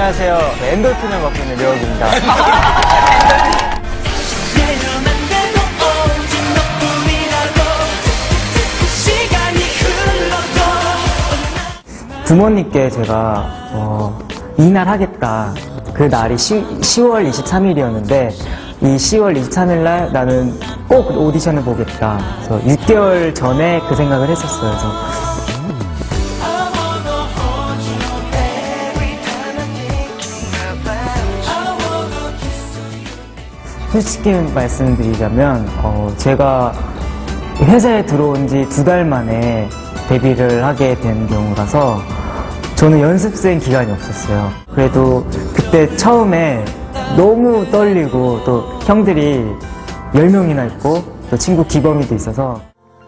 안녕하세요. 엔돌핀을 맡고 있는 려욱입니다. 부모님께 제가 이날 하겠다. 그 날이 10월 23일이었는데 이 10월 23일 날 나는 꼭 오디션을 보겠다. 그래서 6개월 전에 그 생각을 했었어요. 그래서 솔직히 말씀드리자면 제가 회사에 들어온 지 2달 만에 데뷔를 하게 된 경우라서 저는 연습생 기간이 없었어요. 그래도 그때 처음에 너무 떨리고 또 형들이 10명이나 있고 또 친구 기범이도 있어서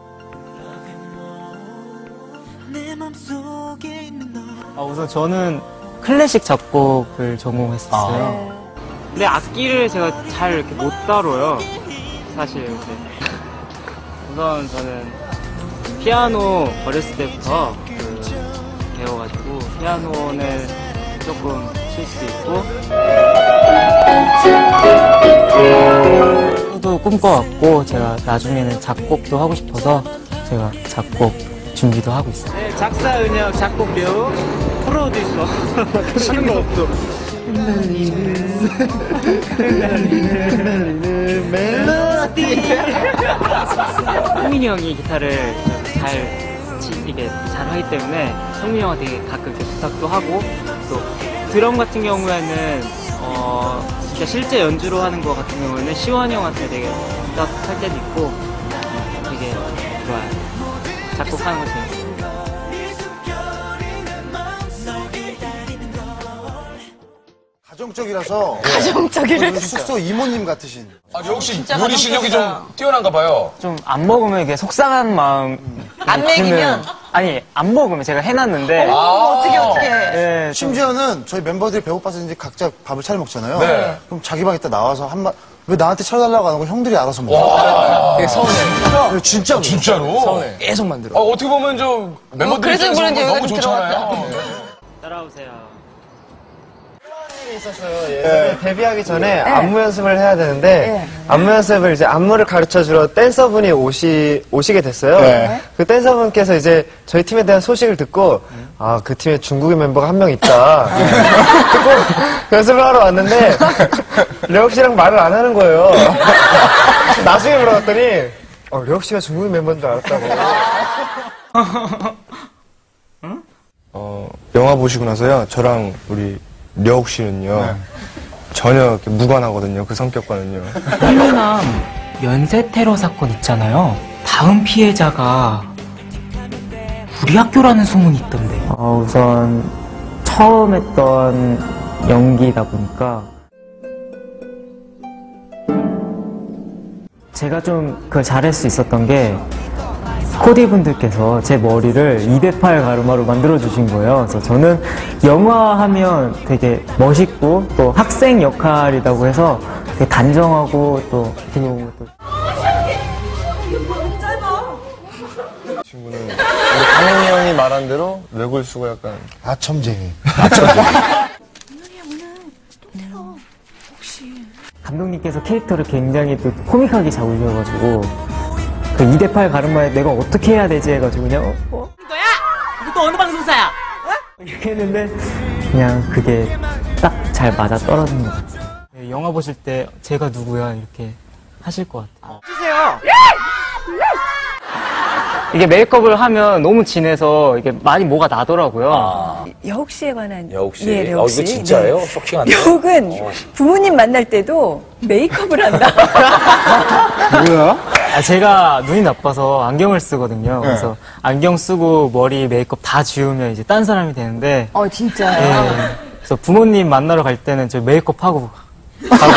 우선 저는 클래식 작곡을 전공했었어요. 근데 악기를 제가 잘 이렇게 못 다뤄요. 사실 우선 저는 피아노 어렸을 때부터 배워가지고 피아노는 조금 칠 수 있고 또 꿈꿔왔고 제가 나중에는 작곡도 하고 싶어서 제가 작곡 준비도 하고 있어요. 네, 작사, 은혁, 작곡 배우, 프로듀서 하는 거 없어. 흩날리는 멜로디. 성민이 형이 기타를 이게 잘 하기 때문에 성민이 형한테 되게 가끔 부탁도 하고 또 드럼 같은 경우에는 진짜 실제 연주로 하는 거 같은 경우에는 시원이 형한테 되게 부탁할 때도 있고 되게 좋아요. 작곡하는 거 재밌어요. 가정적이라서. 가정적이라서. 숙소 이모님 같으신. 역시 요리 실력이 좀 뛰어난가 봐요. 좀 안 먹으면 이게 속상한 마음. 안 먹이면? 아니, 안 먹으면 제가 해놨는데. 어떻게. 네, 심지어는 저희 멤버들이 배고파서 이제 각자 밥을 차려 먹잖아요. 네. 그럼 자기 방에 딱 나와서 왜 나한테 차려달라고 하는 거 형들이 알아서 먹어. 되게 서운해. 진짜. 진짜로? 서운해. 계속 만들어. 어떻게 보면 멤버들 그래서 입장에서 그런지 너무 여기 좀 좋잖아요. 따라오세요. 있었어요. 예전에 데뷔하기 전에 안무 연습을 해야 되는데 안무 연습을 이제 안무를 가르쳐 주러 댄서분이 오시게 됐어요. 그 댄서분께서 이제 저희 팀에 대한 소식을 듣고 아, 그 팀에 중국인 멤버가 한 명 있다. 듣고 연습을 하러 왔는데 려욱 씨랑 말을 안 하는 거예요. 나중에 물어봤더니 려욱 씨가 중국인 멤버인 줄 알았다고. 영화 보시고 나서요, 저랑 우리 려욱 씨는요, 전혀 이렇게 무관하거든요, 그 성격과는요. 일본함 연쇄 테러 사건 있잖아요. 다음 피해자가 우리 학교라는 소문이 있던데. 우선 처음 했던 연기다 보니까 제가 좀 그걸 잘할 수 있었던 게 코디분들께서 제 머리를 208 가르마로 만들어주신 거예요. 그래서 저는 영화 하면 되게 멋있고 또 학생 역할이라고 해서 되게 단정하고 또 어떻게 보면 또 친구는 우리 강현이 형이 말한 대로 외골수가 약간 아첨쟁이. 감독님께서 캐릭터를 굉장히 또 코믹하게 잡으셔가지고 그 2대8 가르마에 내가 어떻게 해야 되지 해가지고 그냥 거야? 너 어느 방송사야? 이렇게 했는데 그냥 그게 딱 잘 맞아 떨어진 것 같아요. 영화 보실 때 제가 누구야 이렇게 하실 것 같아요. 주세요. 이게 메이크업을 하면 너무 진해서 이게 많이 뭐가 나더라고요. 려욱 씨에 관한 려욱 씨. 예, 려욱 씨. 이거 진짜예요? 쇼킹한데. 려욱은 부모님 만날 때도 메이크업을 한다. 뭐야? 제가 눈이 나빠서 안경을 쓰거든요. 그래서 안경 쓰고 머리 메이크업 다 지우면 이제 딴 사람이 되는데. 진짜요? 예. 그래서 부모님 만나러 갈 때는 저 메이크업 하고 가고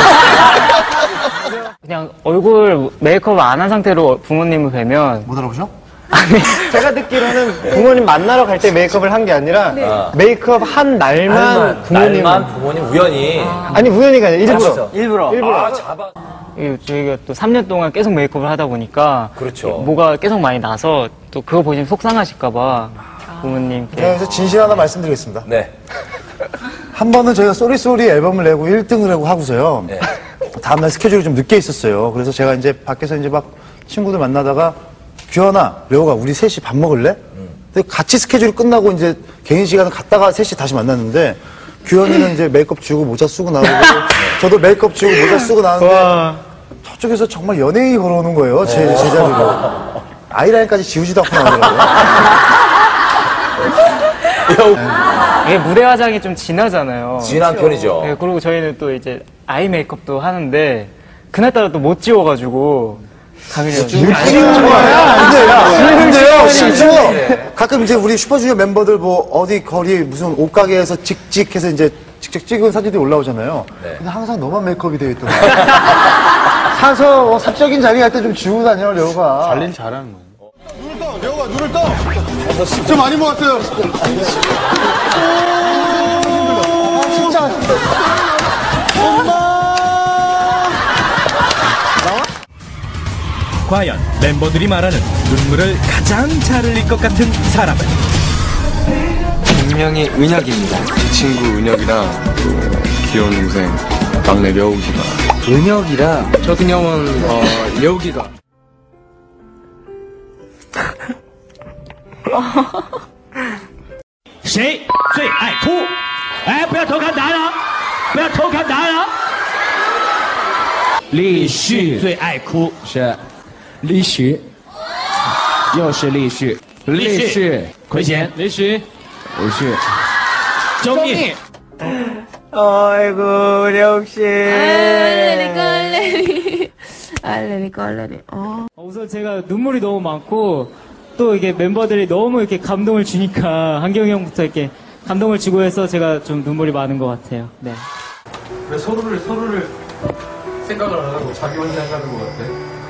그냥 얼굴 메이크업 안 한 상태로 부모님을 뵈면 못 알아보셔? 제가 듣기로는 부모님 만나러 갈 때 메이크업을 한 게 아니라 메이크업 한 날만 부모님 우연히. 아니 우연히가 아니라 일부러. 일부러. 잡아. 저희가 또 3년 동안 계속 메이크업을 하다 보니까 그렇죠. 뭐가 계속 많이 나서 또 그거 보시면 속상하실까봐 부모님께. 그래서 진실 하나 말씀드리겠습니다. 네. 한 번은 저희가 쏘리쏘리 앨범을 내고 1등을 하고 하고서요. 다음날 스케줄이 좀 늦게 있었어요. 그래서 제가 이제 밖에서 이제 막 친구들 만나다가 규현아, 레오가 우리 셋이 밥 먹을래? 근데 같이 스케줄이 끝나고 이제 개인 시간을 갔다가 셋이 다시 만났는데 규현이는 이제 메이크업 지우고 모자 쓰고 나오고 저도 메이크업 지우고 모자 쓰고 나왔는데 저쪽에서 정말 연예인이 걸어오는 거예요. 제 자리로. 아이라인까지 지우지도 않고 나오더라고요. 이게 무대 화장이 좀 진하잖아요. 진한 편이죠. 네, 그리고 저희는 또 이제 아이 메이크업도 하는데 그날따라 또 못 지워가지고 가면이 근데요, 심지어 가끔 이제 우리 슈퍼주니어 멤버들 뭐 어디 거리 무슨 옷가게에서 직직해서 이제 직접 찍은 사진들이 올라오잖아요. 근데 항상 너만 메이크업이 되어 있더라고요. 사서 사적인 자리 갈 때 좀 지우고 다녀, 레오가. 관리를 잘하는 거예요. 눈을 떠, 레오가 눈을 떠! 좀 많이 먹었어요. 진짜. 과연 멤버들이 말하는 눈물을 가장 잘 흘릴 것 같은 사람은? 분명히 은혁입니다. 친구 은혁이랑 귀여운 동생 막내 려욱이가. 은혁이랑 저 같은 경우는 려욱이가. 谁最爱哭？哎，不要偷看答案啊！不要偷看答案啊！立旭最爱哭是立旭，又是立旭，立旭亏钱，立旭，立旭，周密。 아이고, 려욱씨. 알레리. 우선 제가 눈물이 너무 많고 또 이게 멤버들이 너무 이렇게 감동을 주니까 한경이 형부터 이렇게 감동을 주고 해서 제가 좀 눈물이 많은 것 같아요. 네. 왜 서로를 생각을 안 하고 자기 혼자 하는 것 같아?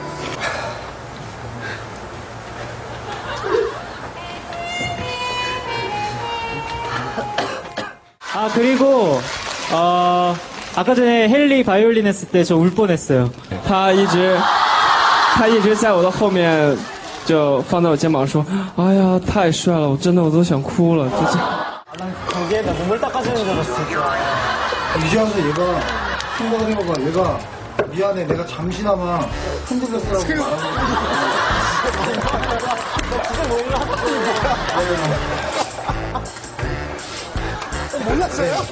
아 그리고 아까 전에 헨리 바이올린 했을 때 저 울 뻔했어요. 他一直在我的后面，就放在我肩膀说：“哎呀，太帅了，我真的我都想哭了。”就这。 거기에다 눈물 닦아주는 줄 알았어, 진짜. 이제 와서 얘가 생각해봐봐. 얘가 미안해. 내가 잠시나마 흔들렸으라고. 몰랐어요?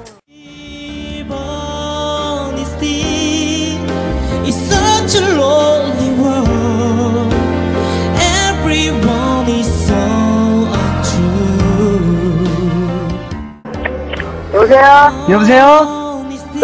It's such a lonely world. Everyone is so untrue. 여보세요? 여보세요?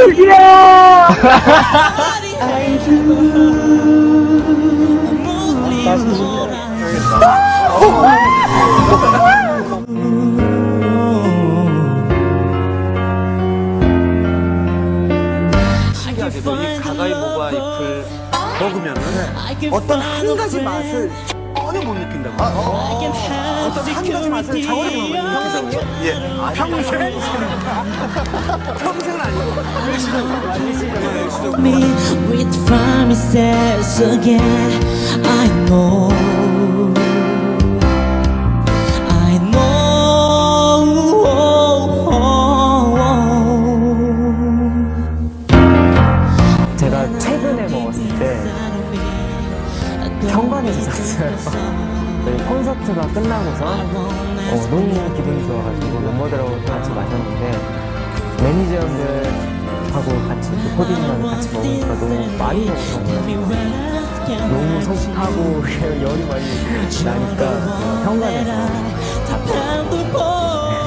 신기하게도 이 가가이모가 잎을 먹으면은 어떤 한 가지 맛을 전혀 못 느낀다고. 어떤 한 가지 맛을 전혀 못 느낀다고요? 예. 평생? 평생은 아니고. Me with promises again. I know. 제가 최근에 먹었을 때 현관에서 잤어요. 저희 콘서트가 끝나고서 너무 기분이 좋아가지고 멤버들하고 같이 마셨는데 매니저들하고 같이 또 코디님하고 같이 먹으니까 너무 많이 먹었거든요. 너무 속하고 열이 많이 나니까 현관에서 자고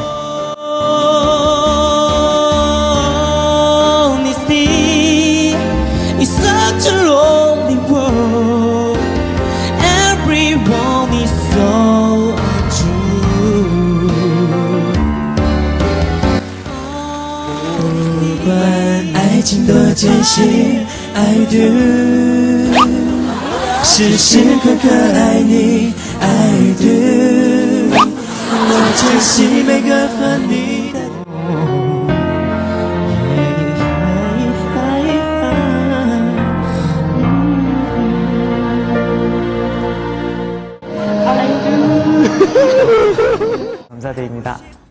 It's such a lonely world. Everyone is so untrue. 不管爱情多艰辛 I do 时时刻刻爱你 I do 我珍惜每个和你的 감사드립니다.